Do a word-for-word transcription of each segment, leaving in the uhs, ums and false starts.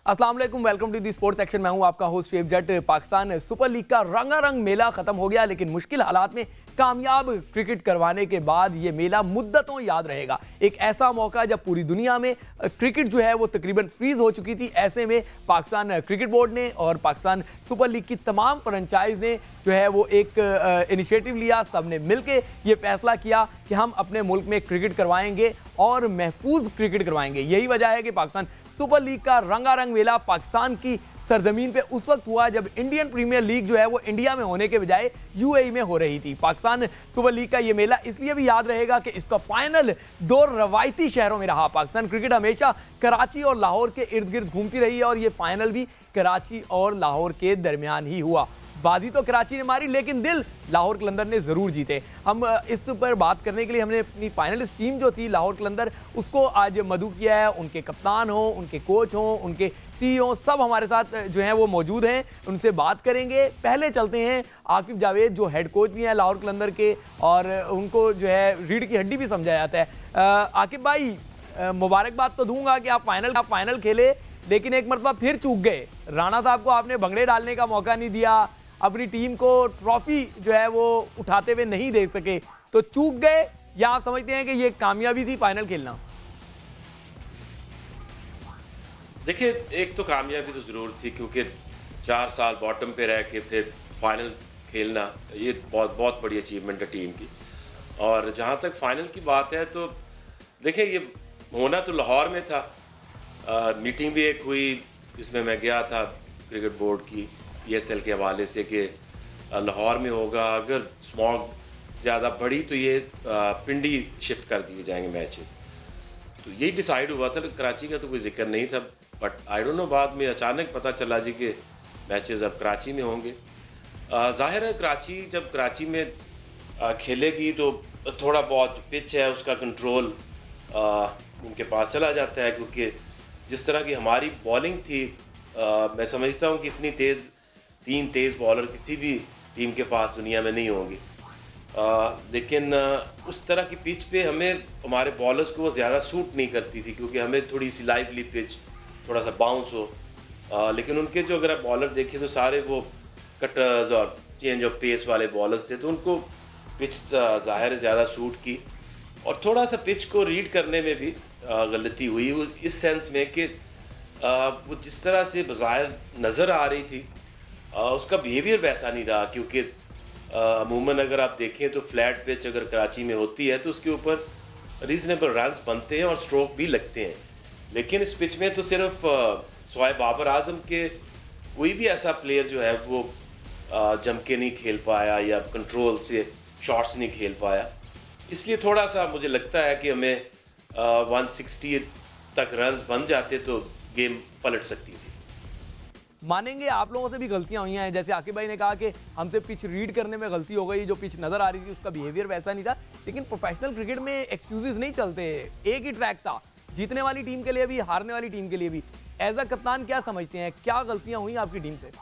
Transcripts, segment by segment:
अस्सलाम वालेकुम, welcome to the sports section. मैं हूं आपका होस्ट शेफ जट। पाकिस्तान सुपर लीग का रंगारंग मेला खत्म हो गया, लेकिन मुश्किल हालात में कामयाब क्रिकेट करवाने के बाद ये मेला मुद्दतों याद रहेगा। एक ऐसा मौका जब पूरी दुनिया में क्रिकेट जो है वो तकरीबन फ्रीज हो चुकी थी। ऐसे में पाकिस्तान क्रिकेट बोर्ड ने और पाकिस्तान सुपर लीग की तमाम फ्रेंचाइज ने जो है वो एक इनिशिएटिव लिया। सब ने मिलकर ये फैसला किया कि हम अपने मुल्क में क्रिकेट करवाएंगे और महफूज क्रिकेट करवाएंगे। यही वजह है कि पाकिस्तान सुपर लीग का रंगारंग मेला पाकिस्तान की सरजमीन पे उस वक्त हुआ जब इंडियन प्रीमियर लीग जो है वो इंडिया में होने के बजाय यूएई में हो रही थी। पाकिस्तान सुपर लीग का ये मेला इसलिए भी याद रहेगा कि इसका फाइनल दो रवायती शहरों में रहा। पाकिस्तान क्रिकेट हमेशा कराची और लाहौर के इर्द गिर्द घूमती रही है और ये फाइनल भी कराची और लाहौर के दरमियान ही हुआ। बाजी तो कराची ने मारी, लेकिन दिल लाहौर कलंदर ने जरूर जीते। हम इस पर बात करने के लिए हमने अपनी फाइनलिस्ट टीम जो थी लाहौर कलंदर, उसको आज मदऊ किया है। उनके कप्तान हो, उनके कोच हो, उनके सीईओ सब हमारे साथ जो हैं वो मौजूद हैं। उनसे बात करेंगे। पहले चलते हैं आकिब जावेद जो हेड कोच भी हैं लाहौर कलंदर के, और उनको जो है रीढ़ की हड्डी भी समझा जाता है। आकिब भाई, मुबारकबाद तो दूंगा कि आप फाइनल आप फाइनल खेले, लेकिन एक मरतबा फिर चूक गए। राणा साहब को आपने भंगड़े डालने का मौका नहीं दिया, अपनी टीम को ट्रॉफी जो है वो उठाते हुए नहीं देख सके, तो चूक गए या आप समझते हैं कि ये कामयाबी थी फाइनल खेलना? देखिए, एक तो कामयाबी तो ज़रूर थी, क्योंकि चार साल बॉटम पे रह के फिर फाइनल खेलना ये बहुत बहुत बड़ी अचीवमेंट है टीम की। और जहाँ तक फाइनल की बात है तो देखिए, ये होना तो लाहौर में था। आ, मीटिंग भी एक हुई जिसमें मैं गया था क्रिकेट बोर्ड की ई एस एल के हवाले से कि लाहौर में होगा। अगर स्मॉग ज़्यादा बढ़ी तो ये आ, पिंडी शिफ्ट कर दिए जाएंगे मैचेस। तो यही डिसाइड हुआ था। कराची का तो कोई जिक्र नहीं था, बट आई डोंट नो बाद में अचानक पता चला जी कि मैचेस अब कराची में होंगे। ज़ाहिर है कराची जब कराची में आ, खेलेगी तो थोड़ा बहुत पिच है उसका कंट्रोल आ, उनके पास चला जाता है, क्योंकि जिस तरह की हमारी बॉलिंग थी, आ, मैं समझता हूँ कि इतनी तेज़ तीन तेज़ बॉलर किसी भी टीम के पास दुनिया में नहीं होंगे। आ, लेकिन आ, उस तरह की पिच पे हमें हमारे बॉलर्स को वो ज़्यादा सूट नहीं करती थी, क्योंकि हमें थोड़ी सी लाइवली पिच, थोड़ा सा बाउंस हो। आ, लेकिन उनके जो अगर आप बॉलर देखें तो सारे वो कटर्स और चेंज ऑफ पेस वाले बॉलर्स थे, तो उनको पिच ज़ाहिर ज़्यादा सूट की। और थोड़ा सा पिच को रीड करने में भी आ, गलती हुई, इस सेंस में कि वो जिस तरह से बज़ाहिर नज़र आ रही थी आ, उसका बिहेवियर वैसा नहीं रहा। क्योंकि अमूमन अगर आप देखें तो फ्लैट पिच अगर कराची में होती है तो उसके ऊपर रीज़नेबल रन्स बनते हैं और स्ट्रोक भी लगते हैं। लेकिन इस पिच में तो सिर्फ सोए बाबर आजम के कोई भी ऐसा प्लेयर जो है वो जम के नहीं खेल पाया या कंट्रोल से शॉट्स नहीं खेल पाया। इसलिए थोड़ा सा मुझे लगता है कि हमें वन सिक्सटी तक रन्स बन जाते तो गेम पलट सकती थी। मानेंगे आप लोगों से भी गलतियां हुई हैं, जैसे आकिब भाई ने कहा कि हमसे पिच रीड करने में गलती हो गई, जो पिच नजर आ रही थी उसका बिहेवियर वैसा नहीं था। लेकिन प्रोफेशनल क्रिकेट में एक्सक्यूजेस नहीं चलते, एक ही ट्रैक था, जीतने वाली टीम के लिए भी हारने वाली टीम के लिए भी। एज अ कप्तान क्या समझते हैं, क्या गलतियां हुई आपकी टीम से?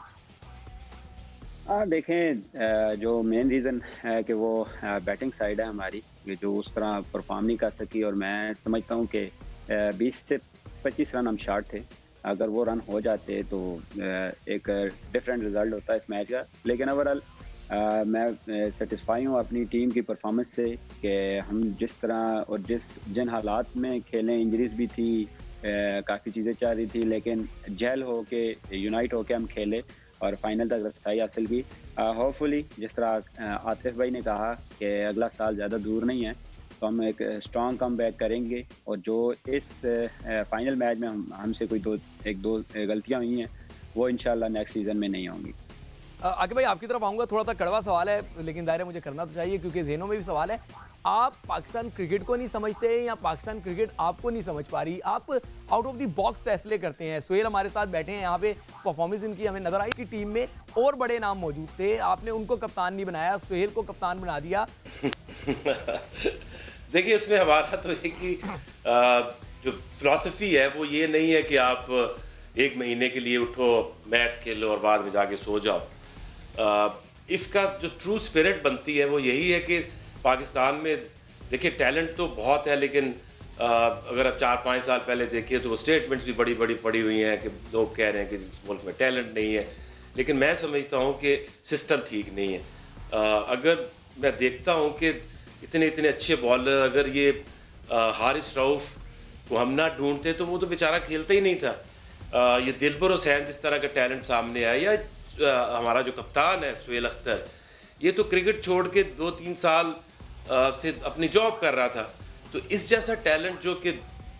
हाँ देखें, जो मेन रीज़न है कि वो बैटिंग साइड है हमारी, जो उस तरह परफॉर्म नहीं कर सकी। और मैं समझता हूँ कि बीस से पच्चीस रन हम शार्ट थे, अगर वो रन हो जाते तो एक डिफरेंट रिज़ल्ट होता है इस मैच का। लेकिन ओवरऑल मैं सेटिस्फाई हूँ अपनी टीम की परफॉर्मेंस से कि हम जिस तरह और जिस जिन हालात में खेलें, इंजरीज भी थी, काफ़ी चीज़ें चल रही थी, लेकिन जेल हो के यूनाइट हो के हम खेले और फाइनल तक रसाई हासिल की। होपफुली जिस तरह आतिफ भाई ने कहा कि अगला साल ज़्यादा दूर नहीं है, तो हम एक स्ट्रॉन्ग कम बैक करेंगे। और जो इस फाइनल मैच में हम हमसे कोई दो एक दो गलतियां हुई हैं वो इंशाल्लाह नेक्स्ट सीज़न में नहीं होंगी। आगे भाई आपकी तरफ आऊँगा, थोड़ा सा कड़वा सवाल है लेकिन दायरे मुझे करना तो चाहिए क्योंकि ज़हनों में भी सवाल है। आप पाकिस्तान क्रिकेट को नहीं समझते या पाकिस्तान क्रिकेट आपको नहीं समझ पा रही? आप आउट ऑफ द बॉक्स फैसले करते हैं। सोहेल हमारे साथ बैठे हैं यहाँ पे, परफॉर्मेंस इनकी हमें नजर आई कि टीम में और बड़े नाम मौजूद थे, आपने उनको कप्तान नहीं बनाया, सोहेल को कप्तान बना दिया। देखिए, इसमें हमारा तो एक ही जो फिलॉसफी है वो ये नहीं है कि आप एक महीने के लिए उठो, मैच खेलो और बाद में जाके सो जाओ। आ, इसका जो ट्रू स्पिरिट बनती है वो यही है कि पाकिस्तान में देखिए टैलेंट तो बहुत है, लेकिन अगर आप चार पाँच साल पहले देखिए तो वो स्टेटमेंट्स भी बड़ी बड़ी पड़ी हुई हैं कि लोग कह रहे हैं कि इस मुल्क में टैलेंट नहीं है, लेकिन मैं समझता हूँ कि सिस्टम ठीक नहीं है। अगर मैं देखता हूँ कि इतने इतने अच्छे बॉलर, अगर ये हारिस रऊफ़ को हम ना ढूंढते तो वो तो बेचारा खेलता ही नहीं था। आ, ये दिलबर हुसैन जिस तरह का टैलेंट सामने आया, या आ, हमारा जो कप्तान है सुहेल अख्तर, ये तो क्रिकेट छोड़ के दो तीन साल आ, से अपनी जॉब कर रहा था। तो इस जैसा टैलेंट जो कि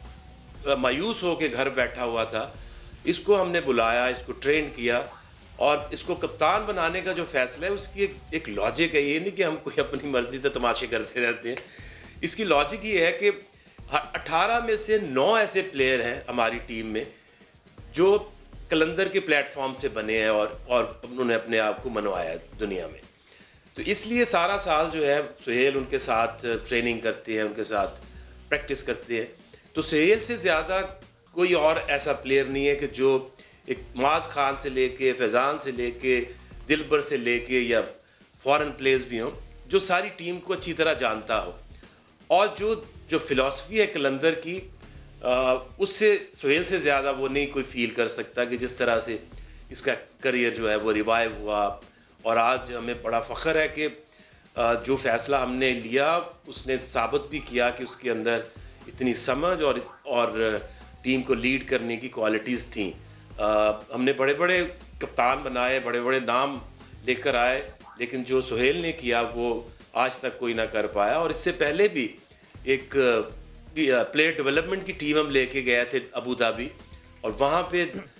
मायूस हो के घर बैठा हुआ था, इसको हमने बुलाया, इसको ट्रेन किया और इसको कप्तान बनाने का जो फैसला है उसकी एक, एक लॉजिक है। ये नहीं कि हम कोई अपनी मर्जी से तमाशे करते रहते हैं। इसकी लॉजिक ये है कि अठारह में से नौ ऐसे प्लेयर हैं हमारी टीम में जो कलंदर के प्लेटफॉर्म से बने हैं और और उन्होंने अपने आप को मनवाया दुनिया में। तो इसलिए सारा साल जो है सुहेल उनके साथ ट्रेनिंग करते हैं, उनके साथ प्रैक्टिस करते हैं। तो सुहेल से ज़्यादा कोई और ऐसा प्लेयर नहीं है कि जो एक मुआज़ खान से लेके, फैज़ान से लेके, दिलबर से लेके या फॉरेन प्लेयर्स भी हों, जो सारी टीम को अच्छी तरह जानता हो। और जो जो फ़िलासफ़ी है कलंदर की, आ, उससे सुहेल से ज़्यादा वो नहीं कोई फील कर सकता कि जिस तरह से इसका करियर जो है वो रिवाइव हुआ। और आज हमें बड़ा फ़ख्र है कि आ, जो फ़ैसला हमने लिया उसने साबित भी किया कि उसके अंदर इतनी समझ और और टीम को लीड करने की क्वालिटीज़ थी। हमने बड़े बड़े कप्तान बनाए, बड़े बड़े नाम लेकर आए, लेकिन जो सुहेल ने किया वो आज तक कोई ना कर पाया। और इससे पहले भी एक प्लेयर डेवलपमेंट की टीम हम लेके गए थे अबू धाबी, और वहाँ पे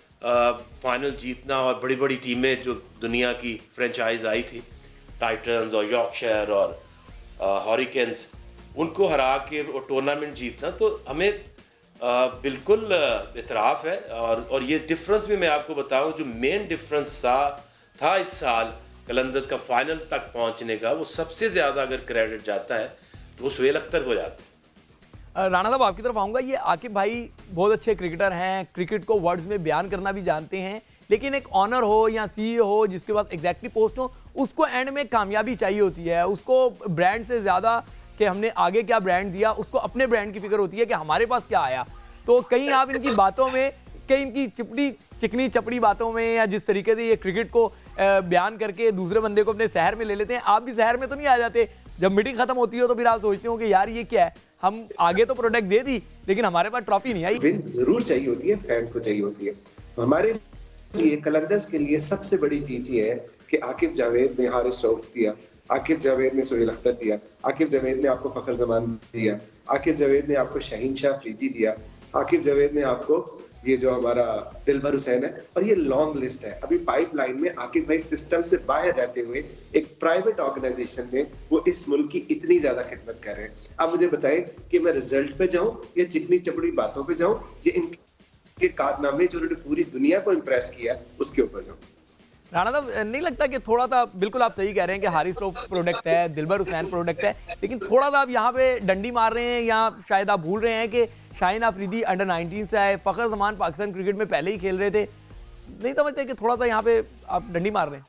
फाइनल जीतना और बड़ी बड़ी टीमें जो दुनिया की फ्रेंचाइज आई थी, टाइटन्स और यॉर्कशायर और हरिकेन्स, उनको हरा के वो टूर्नामेंट जीतना, तो हमें आ, बिल्कुल इतराफ़ है। और और ये डिफरेंस भी मैं आपको बताऊं, जो मेन डिफरेंस था था इस साल कलंदर्स का फाइनल तक पहुंचने का, वो सबसे ज़्यादा अगर क्रेडिट जाता है तो वो सुहेल अख्तर को जाता है। राणा साहब आपकी तरफ आऊँगा। ये आकिब भाई बहुत अच्छे क्रिकेटर हैं, क्रिकेट को वर्ड्स में बयान करना भी जानते हैं, लेकिन एक ऑनर हो या सीईओ हो जिसके पास एग्जैक्टली पोस्ट हो, उसको एंड में कामयाबी चाहिए होती है। उसको ब्रांड से ज़्यादा कि हमने आगे क्या ब्रांड दिया, उसको अपने ब्रांड की फिक्र होती है कि हमारे पास क्या आया। तो कहीं आप इनकी बातों में, कहीं इनकी चिपड़ी चिकनी चपड़ी बातों में, या जिस तरीके से ये क्रिकेट को बयान करके दूसरे बंदे को अपने शहर में ले लेते हैं, आप भी शहर में तो नहीं आ जाते? जब मीटिंग खत्म होती हो तो फिर आप सोचते हो कि यार ये क्या है, हम आगे तो प्रोडक्ट दे दी लेकिन हमारे पास ट्रॉफी नहीं आई। विन जरूर चाहिए होती है, फैंस को चाहिए होती है। हमारे लिए, कलंदर्स के लिए सबसे बड़ी चीज ये है कि आकिब जावेद ने हारिस रऊफ दिया, आकिब जावेद ने सुहेल अख्तर दिया, आकिब जावेद ने आपको फखर जमान दिया, आकिब जावेद ने आपको शहीन शाह अफरीदी दिया, आकिब जावेद ने आपको ये जो हमारा दिलबर हुसैन है, और ये लॉन्ग लिस्ट है। अभी पाइपलाइन में आकिब भाई सिस्टम से बाहर रहते हुए एक प्राइवेट ऑर्गेनाइजेशन में वो इस मुल्क की इतनी ज्यादा खिदमत कर रहे हैं। आप मुझे बताएं कि मैं रिजल्ट पे जाऊं या चिकनी चपड़ी बातों पे जाऊं, ये इनके कारनामे जो उन्होंने पूरी दुनिया को इम्प्रेस किया उसके ऊपर जाऊं। राणा साहब, नहीं लगता कि थोड़ा सा, बिल्कुल आप सही कह रहे हैं कि हारिस रऊफ प्रोडक्ट है, दिलबर हुसैन प्रोडक्ट है, लेकिन थोड़ा सा आप यहाँ पे डंडी मार रहे हैं, या शायद आप भूल रहे हैं कि शाहीन अफरीदी अंडर नाइनटीन से आए, फखर जमान पाकिस्तान क्रिकेट में पहले ही खेल रहे थे? नहीं समझते कि थोड़ा सा यहाँ पे आप डंडी मार रहे हैं?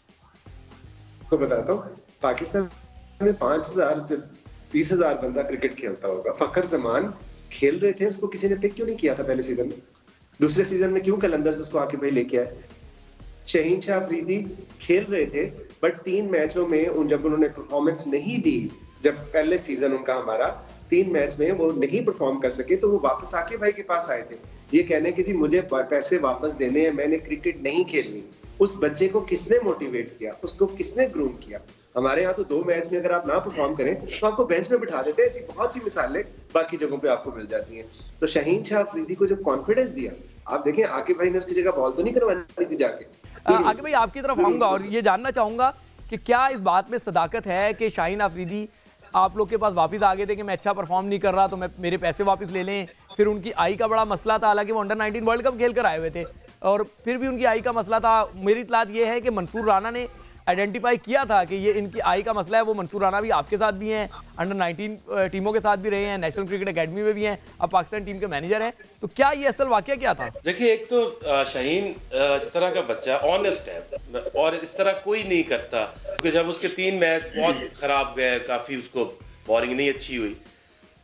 तो बताता हूँ, पाकिस्तान में पांच हजार बीस हजार बंदा क्रिकेट खेलता होगा। फखर जमान खेल रहे थे, उसको किसी ने पिक क्यों नहीं किया था पहले सीजन में? दूसरे सीजन में क्यों कलंदर्स उसको आके भाई लेके आए? शहीन शाह अफरीदी खेल रहे थे, बट तीन मैचों में उन जब उन्होंने परफॉर्मेंस नहीं दी, जब पहले सीजन उनका हमारा तीन मैच में वो नहीं परफॉर्म कर सके, तो वो वापस आके भाई के पास आए थे ये कहने कि जी मुझे पैसे वापस देने हैं, मैंने क्रिकेट नहीं खेलनी। उस बच्चे को किसने मोटिवेट किया, उसको किसने ग्रूम किया? हमारे यहाँ तो दो मैच में अगर आप ना परफॉर्म करें तो आपको बेंच में बिठा देते हैं। ऐसी बहुत सी मिसालें बाकी जगहों पे आपको मिल जाती हैं। तो शहीन शाह अफरीदी को जो कॉन्फिडेंस दिया, आप देखें आकिब भाई ने उसकी जगह बॉल तो नहीं करवानी थी जाके। आगे भाई आपकी तरफ आऊंगा और ये जानना चाहूंगा कि क्या इस बात में सदाकत है कि शाहीन अफरीदी आप लोग के पास वापस आ गए थे कि मैं अच्छा परफॉर्म नहीं कर रहा तो मैं मेरे पैसे वापस ले लें? फिर उनकी आई का बड़ा मसला था, हालांकि वो अंडर नाइनटीन वर्ल्ड कप खेल कर आए हुए थे, और फिर भी उनकी आई का मसला था। मेरी इतलात ये है कि मंसूर राना ने आइडेंटिफाई किया था कि ये इनकी आई का मसला है। वो मंसूर राना भी आपके साथ भी हैं, अंडर नाइनटीन टीमों के साथ भी रहे हैं, नेशनल क्रिकेट एकेडमी में भी हैं, अब पाकिस्तान टीम के मैनेजर हैं। तो क्या ये असल वाकया क्या था? देखिए, एक तो शाहीन इस तरह का बच्चा ऑनेस्ट है और इस तरह कोई नहीं करता, क्योंकि जब उसके तीन मैच बहुत खराब गए, काफ़ी उसको बॉलिंग नहीं अच्छी हुई,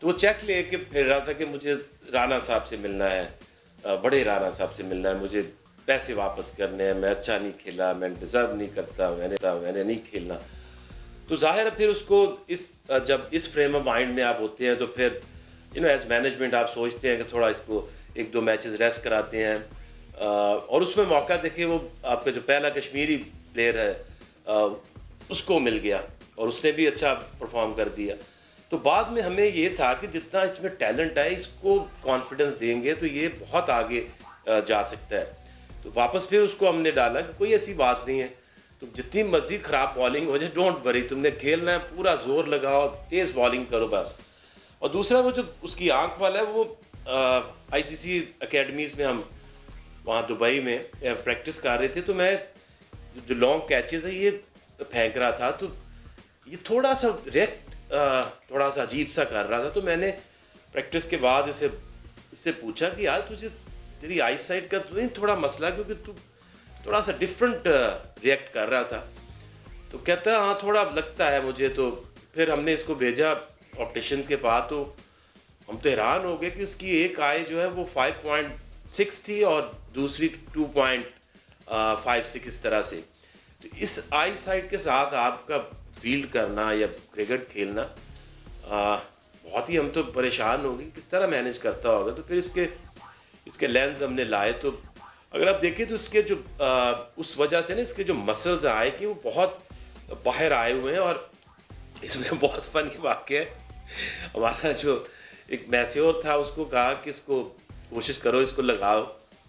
तो वो चेक लेके फिर रहा था कि मुझे राणा साहब से मिलना है, बड़े राणा साहब से मिलना है, मुझे पैसे वापस करने हैं, मैं अच्छा नहीं खेला, मैं डिज़र्व नहीं करता, मैंने मैंने नहीं खेलना। तो जाहिर है फिर उसको इस जब इस फ्रेम ऑफ माइंड में आप होते हैं तो फिर यू नो एज मैनेजमेंट आप सोचते हैं कि थोड़ा इसको एक दो मैचेस रेस्ट कराते हैं, और उसमें मौका देखे वो आपका जो पहला कश्मीरी प्लेयर है उसको मिल गया और उसने भी अच्छा परफॉर्म कर दिया। तो बाद में हमें ये था कि जितना इसमें टैलेंट है इसको कॉन्फिडेंस देंगे तो ये बहुत आगे जा सकता है। तो वापस फिर उसको हमने डाला कि कोई ऐसी बात नहीं है, तुम जितनी मर्जी खराब बॉलिंग हो जाए डोंट वरी, तुमने खेलना है, पूरा जोर लगाओ, तेज़ बॉलिंग करो बस। और दूसरा वो जो उसकी आंख वाला है वो आईसीसी एकेडमीज़ में हम वहाँ दुबई में प्रैक्टिस कर रहे थे, तो मैं जो लॉन्ग कैचेस है ये फेंक रहा था तो ये थोड़ा सा रिएक्ट थोड़ा सा अजीब सा कर रहा था। तो मैंने प्रैक्टिस के बाद इसे इससे पूछा कि यार तुझे तेरी आई साइट का तो नहीं थोड़ा मसला, क्योंकि तू थोड़ा सा डिफरेंट रिएक्ट कर रहा था। तो कहता है हाँ थोड़ा लगता है मुझे। तो फिर हमने इसको भेजा ऑप्टिशियंस के पास, तो हम तो हैरान हो गए कि उसकी एक आई जो है वो फाइव पॉइंट सिक्स थी और दूसरी टू पॉइंट फाइव सिक्स इस तरह से। तो इस आई साइट के साथ आपका फील्ड करना या क्रिकेट खेलना आ, बहुत ही हम तो परेशान हो गए किस तरह मैनेज करता होगा। तो फिर इसके इसके लेंस हमने लाए, तो अगर आप देखें तो इसके जो आ, उस वजह से ना इसके जो मसल्स आए कि वो बहुत बाहर आए हुए हैं। और इसमें बहुत फनी वाक़या है, हमारा जो एक मैस्योर था उसको कहा कि इसको कोशिश करो, इसको लगाओ,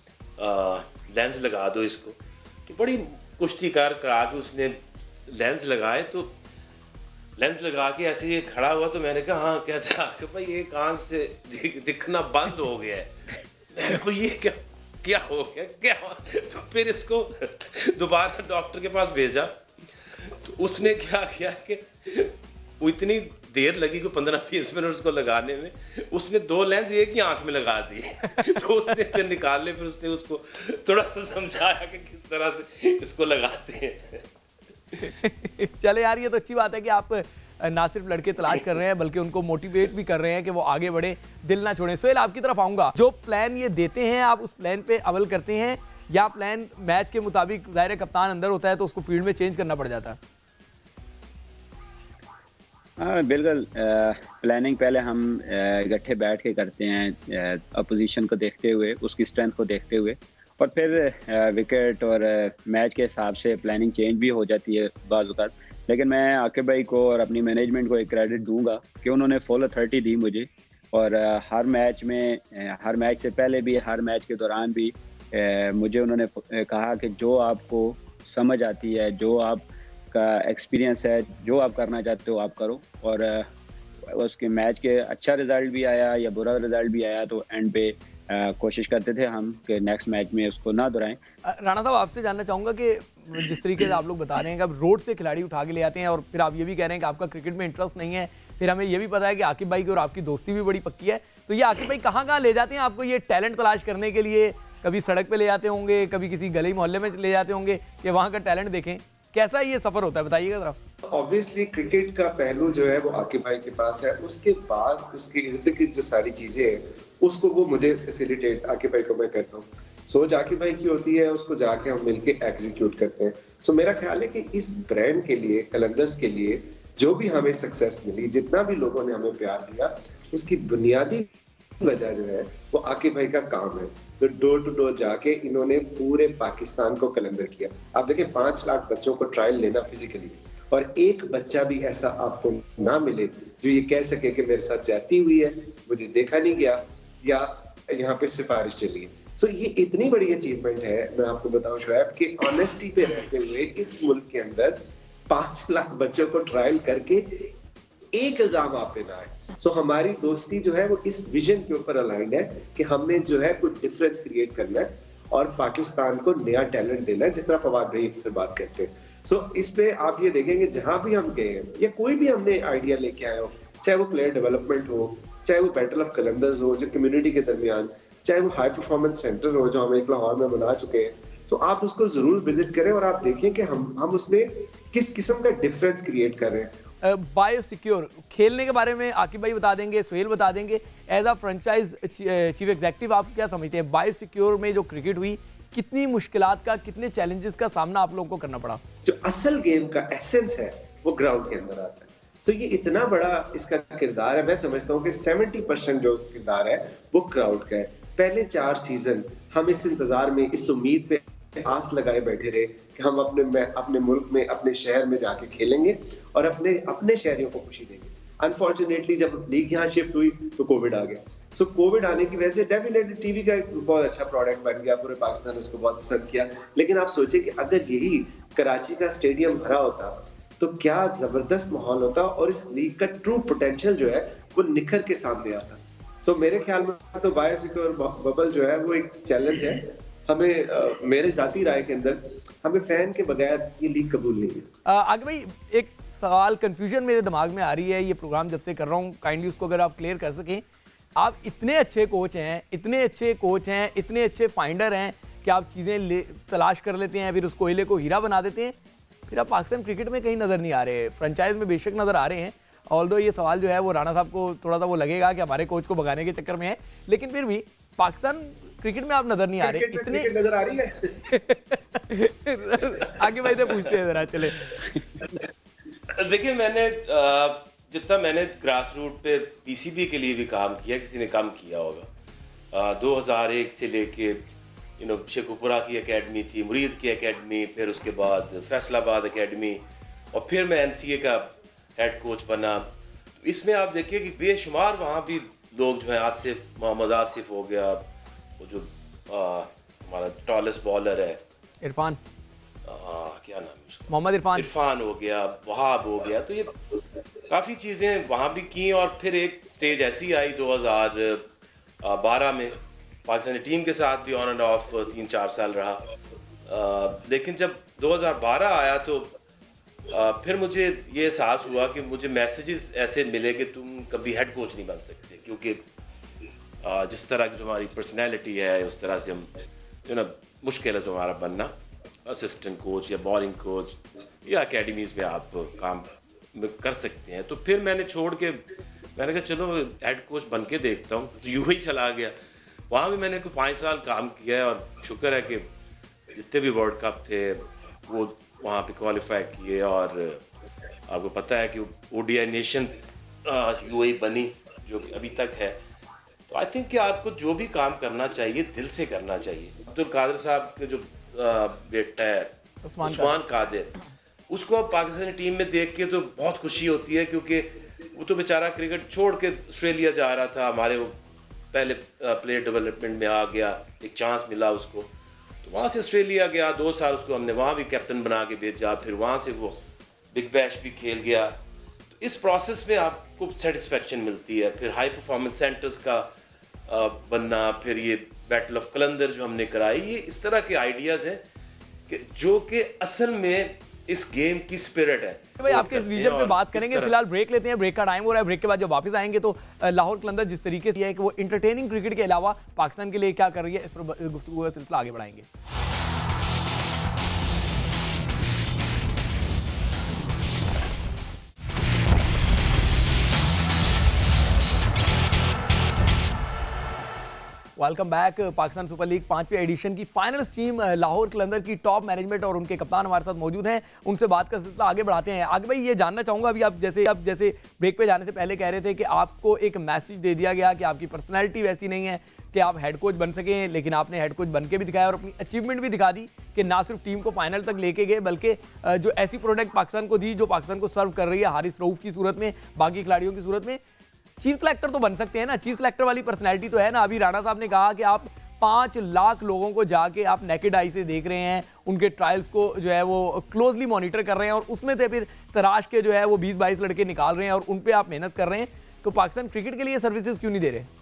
लेंस लगा दो इसको। तो बड़ी कुश्तीकार करा के उसने लेंस लगाए, तो लेंस लगा के ऐसे ये खड़ा हुआ। तो मैंने कहा हाँ क्या था कि भाई एक आंख से दिखना बंद हो गया है। मेरे को ये क्या क्या हो गया क्या? तो फिर इसको दोबारा डॉक्टर के पास भेजा। तो उसने क्या किया कि वो इतनी देर लगी कि पंद्रह बीस मिनट उसको लगाने में, उसने दो लेंस एक ही आंख में लगा दिए। तो उसने फिर निकाल ले, फिर उसने उसको थोड़ा सा समझाया कि किस तरह से इसको लगाते हैं। चले यार, ये तो अच्छी बात है कि आप ना सिर्फ लड़के तलाश कर रहे हैं बल्कि उनको मोटिवेट भी कर रहे हैं कि वो आगे बढ़े, दिल ना छोड़ें। सोहेल आपकी तरफ आऊंगा, जो प्लान ये देते हैं आप उस प्लान पे अमल करते हैं या प्लान मैच के मुताबिक ज़ाहिर कप्तान अंदर होता है तो उसको फील्ड में चेंज करना पड़ जाता है? हाँ बिल्कुल, प्लानिंग पहले हम इकट्ठे बैठ के करते हैं अपोजिशन को देखते हुए, उसकी स्ट्रेंथ को देखते हुए, और फिर विकेट और मैच के हिसाब से प्लानिंग चेंज भी हो जाती है बाज़ औक़ात। लेकिन मैं आकिब भाई को और अपनी मैनेजमेंट को एक क्रेडिट दूंगा कि उन्होंने फुल अथॉरिटी दी मुझे, और हर मैच में, हर मैच से पहले भी, हर मैच के दौरान भी मुझे उन्होंने कहा कि जो आपको समझ आती है, जो आपका एक्सपीरियंस है, जो आप करना चाहते हो आप करो। और उसके मैच के अच्छा रिज़ल्ट भी आया या बुरा रिज़ल्ट भी आया तो एंड पे आ, कोशिश करते थे हम कि नेक्स्ट मैच में उसको ना दोहराएं। राणा साहब आपसे जानना चाहूँगा कि जिस तरीके से आप लोग बता रहे हैं कि अब रोड से खिलाड़ी उठा के ले आते हैं और फिर आप ये भी कह रहे हैं कि आपका क्रिकेट में इंटरेस्ट नहीं है, फिर हमें ये भी पता है कि आकिब भाई की और आपकी दोस्ती भी बड़ी पक्की है, तो ये आकिब भाई कहाँ कहाँ ले जाते हैं आपको ये टैलेंट तलाश करने के लिए? कभी सड़क पर ले जाते होंगे, कभी किसी गली मोहल्ले में ले जाते होंगे कि वहाँ का टैलेंट देखें, कैसा ये सफ़र होता है बताइएगा ज़रा। ऑब्वियसली क्रिकेट का पहलू जो है वो आकिब भाई के पास है, उसके बाद उसके इर्द गिर्द जो सारी चीज़ें हैं उसको वो मुझे फैसिलिटेट आकिब भाई को मैं करता हूँ। सोच आकिब भाई की होती है, उसको जाके हम मिलके एग्जीक्यूट करते हैं। सो मेरा ख्याल है कि इस ब्रांड के लिए, कलंदर्स के लिए जो भी हमें सक्सेस मिली, जितना भी लोगों ने हमें प्यार दिया, उसकी बुनियादी वजह जो है वो आकिब भाई का काम है। तो डोर टू डोर जाके इन्होंने पूरे पाकिस्तान को कलंदर किया। आप देखें पांच लाख बच्चों को ट्रायल लेना फिजिकली, और एक बच्चा भी ऐसा आपको ना मिले जो ये कह सके कि मेरे साथ ज्यादती हुई है, मुझे देखा नहीं गया या यहाँ पे सिफारिश चली है। सो ये इतनी बड़ी अचीवमेंट है, मैं आपको बताऊं शोएब, कि ऑनेस्टी पे रहते हुए इस मुल्क के अंदर पांच लाख बच्चों को ट्रायल करके एक इल्जाम आप पे ना आए। सो हमारी दोस्ती जो है वो इस विजन के ऊपर अलाइंड है कि हमने जो है कोई डिफरेंस क्रिएट करना है और पाकिस्तान को नया टैलेंट देना है, जिस तरह फवाद भाई से बात करते हैं। सो so, इस पे आप ये देखेंगे जहां भी हम गए हैं या कोई भी हमने आइडिया लेके आए हो, चाहे वो प्लेयर डेवलपमेंट हो, चाहे वो बैटल ऑफ कलंदर्स हो जो कम्युनिटी के दरमियान, चाहे वो हाई परफॉर्मेंस सेंटर हो जो हम एक लाहौर में बना चुके हैं, तो आप उसको जरूर विजिट करें और आप देखें कि हम हम उसमें किस किस्म का डिफरेंस क्रिएट कर रहे हैं। बायो सिक्योर खेलने के बारे में आकिब भाई बता देंगे, सोहेल बता देंगे। As a franchise chief executive आप क्या समझते हैं, बायो सिक्योर में जो क्रिकेट हुई कितनी मुश्किलात का, कितने चैलेंजेस का सामना आप लोगों को करना पड़ा? जो असल गेम का एसेंस है वो ग्राउंड के अंदर आता है। सो so, ये इतना बड़ा इसका किरदार है, मैं समझता हूँ कि सत्तर परसेंट जो किरदार है वो क्राउड का है। पहले चार सीजन हम इस इंतजार में, इस उम्मीद पे आस लगाए बैठे रहे कि हम अपने अपने मुल्क में, अपने शहर में जाके खेलेंगे और अपने अपने शहरियों को खुशी देंगे। अनफॉर्चुनेटली जब लीग यहाँ शिफ्ट हुई तो कोविड आ गया। सो so, कोविड आने की वजह से डेफिनेटली टीवी का एक बहुत अच्छा प्रोडक्ट बन गया, पूरे पाकिस्तान ने उसको बहुत पसंद किया। लेकिन आप सोचिए कि अगर यही कराची का स्टेडियम भरा होता तो क्या जबरदस्त माहौल होता और इस लीग का ट्रू पोटेंशियल जो है वो निखर के सामने आता। सो so, मेरे ख्याल में तो बायो सिक्योर बबल जो है वो एक चैलेंज है हमें। आ, मेरे जाती राय के अंदर हमें फैन के बगैर ये लीग कबूल नहीं है। आगे भाई एक सवाल, कंफ्यूजन मेरे दिमाग में आ रही है, ये प्रोग्राम जब से कर रहा हूँ, काइंडली उसको अगर आप क्लियर कर सकें। आप इतने अच्छे कोच हैं, इतने अच्छे कोच हैं, इतने अच्छे फाइंडर हैं कि आप चीज़ें तलाश कर लेते हैं, फिर उस कोयले को हीरा बना देते हैं, फिर आप पाकिस्तान क्रिकेट में कहीं नज़र नहीं आ रहे। फ्रेंचाइज में बेशक नज़र आ रहे हैं, ऑल्दो ये सवाल जो है वो राणा साहब को थोड़ा सा वो लगेगा कि हमारे कोच को भगाने के चक्कर में है, लेकिन फिर भी पाकिस्तान क्रिकेट में आप नज़र नहीं आ रहे। इतने नजर आ रही है आगे भाई से पूछते हैं जरा, चले। देखिए, मैंने जितना मैंने ग्रास रूट पे पीसीबी के लिए भी काम किया, किसी ने काम किया होगा। दो हज़ार एक से लेके यू नो शेखुपुरा की एकेडमी थी, मुरीद की एकेडमी, फिर उसके बाद फैसलाबाद एकेडमी, और फिर मैं एनसीए का हेड कोच बना। इसमें आप देखिए कि बेशुमार वहाँ भी लोग जो है, आसिफ मोहम्मद आसिफ हो गया, वो जो हमारा टॉलेस्ट बॉलर है, इरफान, क्या नाम है उसका, मोहम्मद इरफान इरफान हो गया, वहाब हो गया। तो ये काफ़ी चीज़ें वहाँ भी की। और फिर एक स्टेज ऐसी आई दो हज़ार बारह में, पाकिस्तानी टीम के साथ भी ऑन एंड ऑफ तीन चार साल रहा। आ, लेकिन जब दो हज़ार बारह आया तो आ, फिर मुझे ये एहसास हुआ कि मुझे मैसेजेस ऐसे मिले कि तुम कभी हेड कोच नहीं बन सकते, क्योंकि आ, जिस तरह की तुम्हारी पर्सनैलिटी है उस तरह से हम जो ना मुश्किल है तुम्हारा बनना असिस्टेंट कोच या बॉलिंग कोच या एकेडमीज़ में आप काम कर सकते हैं। तो फिर मैंने छोड़ के मैंने कहा चलो हेड कोच बन के देखता हूँ, तो यूँ ही चला गया। वहाँ भी मैंने कोई पाँच साल काम किया है और शुक्र है कि जितने भी वर्ल्ड कप थे वो वहाँ पे क्वालिफाई किए। और आपको पता है कि ओडीआई नेशन यूएई बनी जो कि अभी तक है। तो आई थिंक कि आपको जो भी काम करना चाहिए दिल से करना चाहिए। अब्दुल कादिर साहब के जो बेटा है उस्मान कादिर, उसको अब पाकिस्तानी टीम में देख के तो बहुत खुशी होती है, क्योंकि वो तो बेचारा क्रिकेट छोड़ के ऑस्ट्रेलिया जा रहा था, हमारे वो पहले प्लेयर डेवलपमेंट में आ गया, एक चांस मिला उसको, तो वहाँ से ऑस्ट्रेलिया गया, दो साल उसको हमने वहाँ भी कैप्टन बना के भेजा, फिर वहाँ से वो बिग बैश भी खेल गया। तो इस प्रोसेस में आपको सेटिस्फेक्शन मिलती है। फिर हाई परफॉर्मेंस सेंटर्स का बनना, फिर ये बैटल ऑफ कलंदर जो हमने कराई, ये इस तरह के आइडियाज़ हैं कि जो कि असल में इस गेम की स्पिरिट है। भाई आपके इस विजन पे बात करेंगे, फिलहाल ब्रेक लेते हैं, ब्रेक का टाइम हो रहा है। ब्रेक के बाद जब वापस आएंगे तो लाहौर कलंदर जिस तरीके से है कि वो इंटरटेनिंग क्रिकेट के अलावा पाकिस्तान के लिए क्या कर रही है, इस पर गुफ्तगू का सिलसिला आगे बढ़ाएंगे। Welcome back. Pakistan super league पांचवें एडिशन की फाइनल्स टीम लाहौर कलंदर की टॉप मैनेजमेंट और उनके कप्तान हमारे साथ मौजूद हैं, उनसे बात का सिलसिला आगे बढ़ाते हैं। आगे भाई ये जानना चाहूँगा, अभी आप जैसे आप जैसे ब्रेक पे जाने से पहले कह रहे थे कि आपको एक मैसेज दे दिया गया कि आपकी पर्सनैलिटी वैसी नहीं है कि आप हेड कोच बन सकें, लेकिन आपने हेड कोच बन के भी दिखाया और अपनी अचीवमेंट भी दिखा दी कि ना सिर्फ टीम को फाइनल तक लेके गए बल्कि जो ऐसी प्रोडक्ट पाकिस्तान को दी जो पाकिस्तान को सर्व कर रही है हारिस रऊफ की सूरत में, बाकी खिलाड़ियों की सूरत में। चीफ सिलेक्टर तो बन सकते हैं ना, चीफ सिलेक्टर वाली पर्सनैलिटी तो है ना। अभी राणा साहब ने कहा कि आप पाँच लाख लोगों को जाके आप नेकेड आई से देख रहे हैं, उनके ट्रायल्स को जो है वो क्लोजली मॉनिटर कर रहे हैं और उसमें से फिर तराश के जो है वो बीस बाईस लड़के निकाल रहे हैं और उन पे आप मेहनत कर रहे हैं। तो पाकिस्तान क्रिकेट के लिए सर्विसेज क्यों नहीं दे रहे?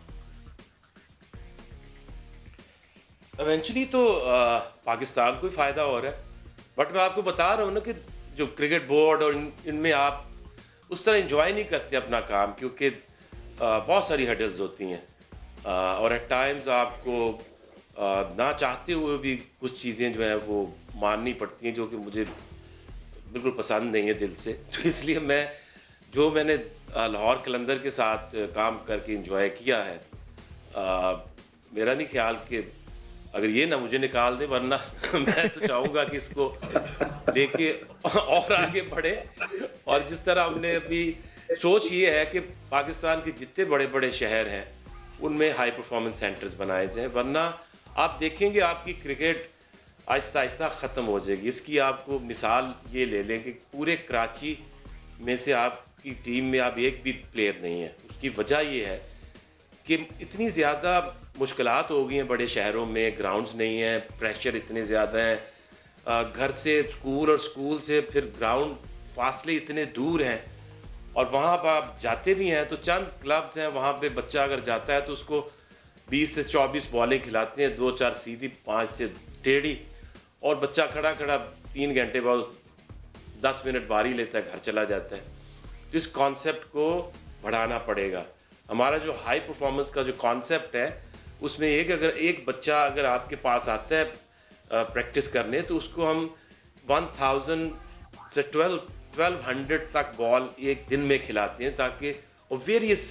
इवेंचुअली तो आ, पाकिस्तान को ही फायदा हो रहा है, बट मैं आपको बता रहा हूँ ना कि जो क्रिकेट बोर्ड और इनमें इन आप उस तरह इंजॉय नहीं करते अपना काम, क्योंकि बहुत सारी हर्डल्स होती हैं और एट टाइम्स आपको आ, ना चाहते हुए भी कुछ चीज़ें जो हैं वो माननी पड़ती हैं, जो कि मुझे बिल्कुल पसंद नहीं है दिल से। तो इसलिए मैं जो मैंने लाहौर कलंदर के साथ काम करके इंजॉय किया है, आ, मेरा नहीं ख्याल कि अगर ये ना मुझे निकाल दे, वरना मैं तो चाहूँगा कि इसको लेके और आगे बढ़े। और जिस तरह हमने अभी सोच ये है कि पाकिस्तान के जितने बड़े बड़े शहर हैं उनमें हाई परफॉर्मेंस सेंटर्स बनाए जाएं, वरना आप देखेंगे आपकी क्रिकेट आहिस्ता आहिस्ता ख़त्म हो जाएगी। इसकी आपको मिसाल ये ले लें कि पूरे कराची में से आपकी टीम में अब एक भी प्लेयर नहीं है। उसकी वजह ये है कि इतनी ज़्यादा मुश्किलात हो गई हैं बड़े शहरों में, ग्राउंड्स नहीं हैं, प्रेशर इतने ज़्यादा हैं, घर से स्कूल और स्कूल से फिर ग्राउंड फासले इतने दूर हैं, और वहाँ पर आप जाते भी हैं तो चंद क्लब्स हैं वहाँ पे बच्चा अगर जाता है तो उसको बीस से चौबीस बॉलें खिलाते हैं, दो चार सीधी, पाँच से टेढ़ी, और बच्चा खड़ा खड़ा तीन घंटे बाद दस मिनट बारी लेता है, घर चला जाता है। तो इस कॉन्सेप्ट को बढ़ाना पड़ेगा। हमारा जो हाई परफॉर्मेंस का जो कॉन्सेप्ट है उसमें एक अगर एक बच्चा अगर आपके पास आता है प्रैक्टिस करने, तो उसको हम वन थाउजेंड से ट्वेल्व ट्वेल्व हंड्रेड तक बॉल एक दिन में खिलाते हैं, ताकि और वेरियस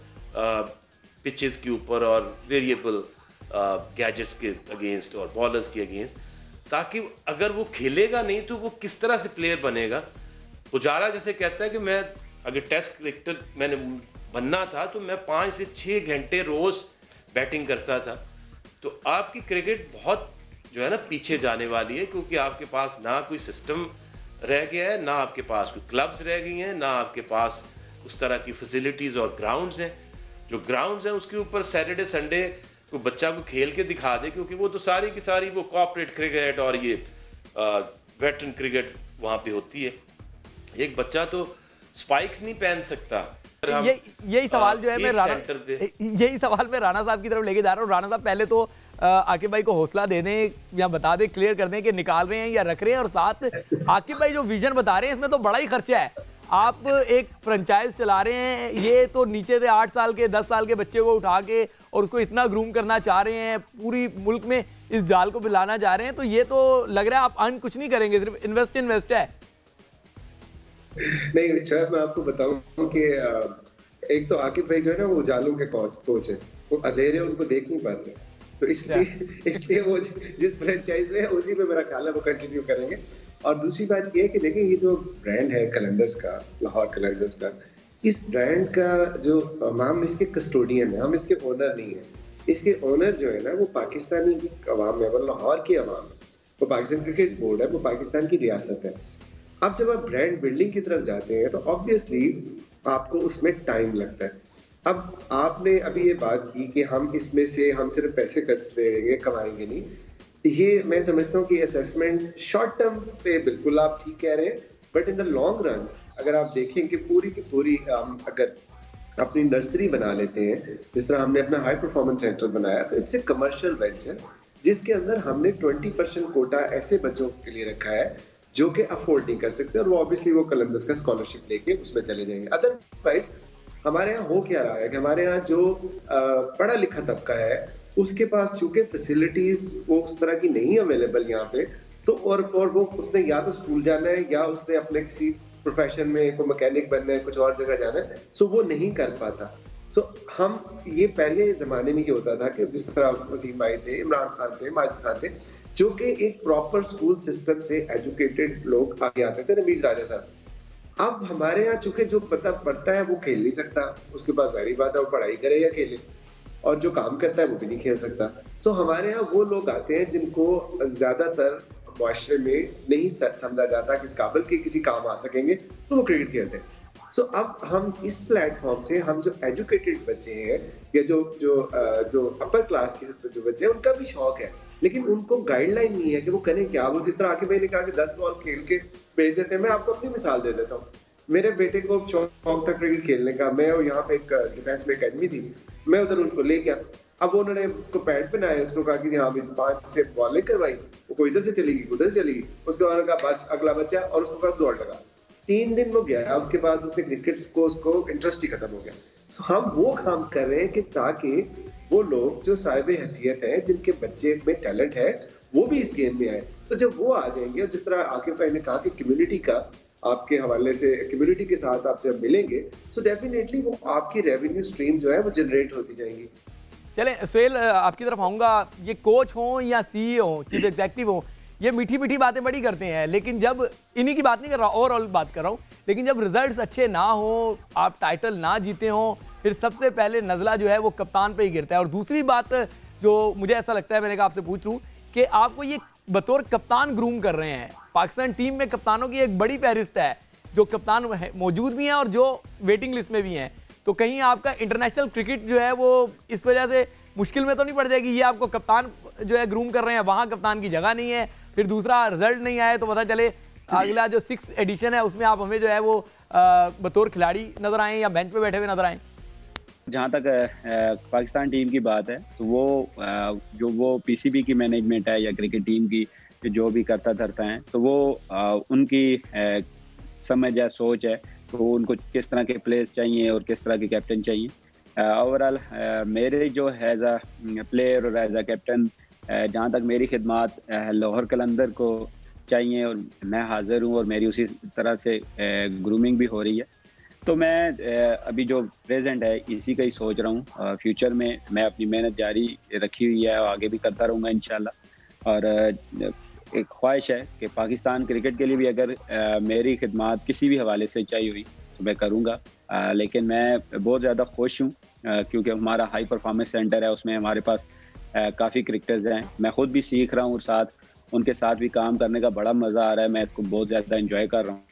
पिचेस के ऊपर और वेरिएबल गैजेट्स के अगेंस्ट और बॉलर्स के अगेंस्ट, ताकि अगर वो खेलेगा नहीं तो वो किस तरह से प्लेयर बनेगा। पुजारा जैसे कहता है कि मैं अगर टेस्ट क्रिकेटर मैंने बनना था तो मैं पाँच से छः घंटे रोज़ बैटिंग करता था। तो आपकी क्रिकेट बहुत जो है ना पीछे जाने वाली है, क्योंकि आपके पास ना कोई सिस्टम रह गया है, ना आपके पास कोई क्लब्स रह गई हैं, ना आपके पास उस तरह की फैसिलिटीज़ और ग्राउंड्स हैं। जो ग्राउंड्स हैं उसके ऊपर सैटरडे संडे को बच्चा को खेल के दिखा दे, क्योंकि वो तो सारी की सारी वो कॉर्पोरेट क्रिकेट और ये वेटरन क्रिकेट वहाँ पे होती है। एक बच्चा तो स्पाइक्स नहीं पहन सकता। ये यही सवाल जो है मैं राणा यही सवाल मैं राणा साहब की तरफ लेके जा रहा हूँ। राणा साहब पहले तो आकिब भाई को हौसला दे दें या बता दें, क्लियर कर दें कि निकाल रहे हैं या रख रहे हैं, और साथ आकिब भाई जो विजन बता रहे हैं इसमें तो बड़ा ही खर्चा है। आप एक फ्रेंचाइज चला रहे हैं, ये तो नीचे से आठ साल के दस साल के बच्चे को उठा के और उसको इतना ग्रूम करना चाह रहे हैं, पूरी मुल्क में इस जाल को फैलाना चाह रहे हैं, तो ये तो लग रहा है आप अर्न कुछ नहीं करेंगे, सिर्फ इन्वेस्ट इन्वेस्ट है। नहीं शायद मैं आपको बताऊं कि एक तो आकिब भाई जो है ना वो उजालों के कोच है, वो अंधेरे उनको देख नहीं पाते, तो इसलिए इसलिए वो जिस फ्रेंचाइज में है उसी में मेरा ख्याल है वो कंटिन्यू करेंगे। और दूसरी बात ये है कि देखिए ये जो ब्रांड है कलंदर्स का, लाहौर कलंदर्स का, इस ब्रांड का जो हम इसके कस्टोडियन है, हम इसके ओनर नहीं है। इसके ओनर जो है ना वो पाकिस्तानी अवाम है, वो लाहौर की अवाम है, वो पाकिस्तान क्रिकेट बोर्ड है, वो पाकिस्तान की रियासत है। अब जब आप ब्रांड बिल्डिंग की तरफ जाते हैं तो ऑब्वियसली आपको उसमें टाइम लगता है। अब आपने अभी ये बात की कि हम इसमें से हम सिर्फ पैसे खर्च लेंगे, कमाएंगे नहीं, ये मैं समझता हूँ कि असेसमेंट शॉर्ट टर्म पे बिल्कुल आप ठीक कह रहे हैं, but in the long run अगर आप देखें कि पूरी की पूरी हम अगर अपनी नर्सरी बना लेते हैं, जिस तरह हमने अपना हाई परफॉर्मेंस सेंटर बनाया, तो इट्स ए कमर्शियल वेंचर जिसके अंदर हमने ट्वेंटी परसेंट कोटा ऐसे बच्चों के लिए रखा है जो कि अफोर्ड नहीं कर सकते, और वो ऑब्वियसली वो कलंदर्स का स्कॉलरशिप लेके उसमें चले जाएंगे। अदरवाइज हमारे यहाँ हो क्या रहा है कि हमारे यहाँ जो पढ़ा लिखा तबका है उसके पास चूंकि फैसिलिटीज वो उस तरह की नहीं अवेलेबल यहाँ पे, तो और और वो उसने या तो स्कूल जाना है या उसने अपने किसी प्रोफेशन में कोई मैकेनिक बनना है, कुछ और जगह जाना है, सो वो नहीं कर पाता। सो हम ये पहले जमाने में ये होता था कि जिस तरह वसीम भाई थे, इमरान खान थे, माजिद खान थे, जो कि एक प्रॉपर स्कूल सिस्टम से एजुकेटेड लोग आगे आते थे, रमीज राजा साहब। अब हमारे यहाँ चूंकि जो पता पढ़ता है वो खेल नहीं सकता, उसके पास जाहिर बात है वो पढ़ाई करे या खेले, और जो काम करता है वो भी नहीं खेल सकता। सो हमारे यहाँ वो लोग आते हैं जिनको ज्यादातर मुआशरे में नहीं समझा जाता कि इस काबिल के किसी काम आ सकेंगे, तो वो क्रिकेट खेलते हैं। सो so, अब हम इस प्लेटफॉर्म से हम जो एजुकेटेड बच्चे हैं या जो जो जो अपर क्लास के जो बच्चे हैं उनका भी शौक है, लेकिन उनको गाइडलाइन नहीं है कि वो करें क्या। वो जिस तरह आके मैंने कहा कि दस बॉल खेल के भेज देते हैं। मैं आपको अपनी मिसाल दे देता हूँ। मेरे बेटे को शौक था क्रिकेट खेलने का, मैं यहाँ पे एक डिफेंस में अकेडमी थी, मैं उधर उनको ले गया। अब उन्होंने उसको पैड पहनाया, उसको कहा कि हाँ पांच से बॉल करवाई, वो कोई इधर से चलेगी उधर से चलेगी, उसके बाद कहा बस अगला बच्चा, और उसको कहा दौड़ लगा। तीन दिन वो गया, उसके बाद उसने क्रिकेट को उसको इंटरेस्ट ही खत्म हो गया। सो हम वो काम कर रहे हैं कि ताकि वो लोग जो साहिब हैसियत है, जिनके बच्चे में टैलेंट है, वो भी इस गेम में आए। तो जब वो आ जाएंगे, और जिस तरह आकिब भाई ने कहा कि कम्युनिटी का आपके हवाले से कम्युनिटी के साथ आप जब मिलेंगे तो डेफिनेटली वो आपकी रेवेन्यू स्ट्रीम जो है वो जनरेट होती जाएंगी। चलें सुहेल, आपकी तरफ आऊँगा। ये कोच हों या सीईओ हो, चीफ एग्जीक्यूटिव हो, ये मीठी मीठी बातें बड़ी करते हैं, लेकिन जब इन्हीं की बात नहीं कर रहा, ओवरऑल बात कर रहा हूँ, लेकिन जब रिजल्ट्स अच्छे ना हो, आप टाइटल ना जीते हों, फिर सबसे पहले नज़ला जो है वो कप्तान पे ही गिरता है। और दूसरी बात जो मुझे ऐसा लगता है, मैंने कहा आपसे पूछ लूँ कि आपको ये बतौर कप्तान ग्रूम कर रहे हैं। पाकिस्तान टीम में कप्तानों की एक बड़ी फहरिस्त है, जो कप्तान मौजूद भी हैं और जो वेटिंग लिस्ट में भी हैं। तो कहीं आपका इंटरनेशनल क्रिकेट जो है वो इस वजह से मुश्किल में तो नहीं पड़ जाएगी? ये आपको कप्तान जो है ग्रूम कर रहे हैं, वहाँ कप्तान की जगह नहीं है, फिर दूसरा रिजल्ट नहीं आए तो पता चले अगला जो सिक्स एडिशन है उसमें आप हमें जो है वो बतौर खिलाड़ी नजर आए या बेंच पे बैठे हुए नजर आए। जहाँ तक आ, पाकिस्तान टीम की बात है तो वो आ, जो वो पीसीबी की मैनेजमेंट है या क्रिकेट टीम की जो भी करता धरता है, तो वो आ, उनकी आ, समझ है, सोच है, तो उनको किस तरह के प्लेयर्स चाहिए और किस तरह के कैप्टन चाहिए। ओवरऑल मेरे जो एज अ प्लेयर और एज अ कैप्टन जहाँ तक मेरी खिदमात लाहौर कलंदर को चाहिए और मैं हाज़िर हूँ और मेरी उसी तरह से ग्रूमिंग भी हो रही है। तो मैं अभी जो प्रेजेंट है इसी का ही सोच रहा हूँ। फ्यूचर में मैं अपनी मेहनत जारी रखी हुई है और आगे भी करता रहूँगा इंशाल्लाह। और एक ख्वाहिश है कि पाकिस्तान क्रिकेट के लिए भी अगर मेरी खिदमात किसी भी हवाले से चाहिए हुई तो मैं करूँगा। लेकिन मैं बहुत ज़्यादा खुश हूँ क्योंकि हमारा हाई परफॉर्मेंस सेंटर है, उसमें हमारे पास काफ़ी क्रिकेटर्स हैं। मैं खुद भी सीख रहा हूँ और साथ उनके साथ भी काम करने का बड़ा मज़ा आ रहा है। मैं इसको बहुत ज़्यादा एंजॉय कर रहा हूँ।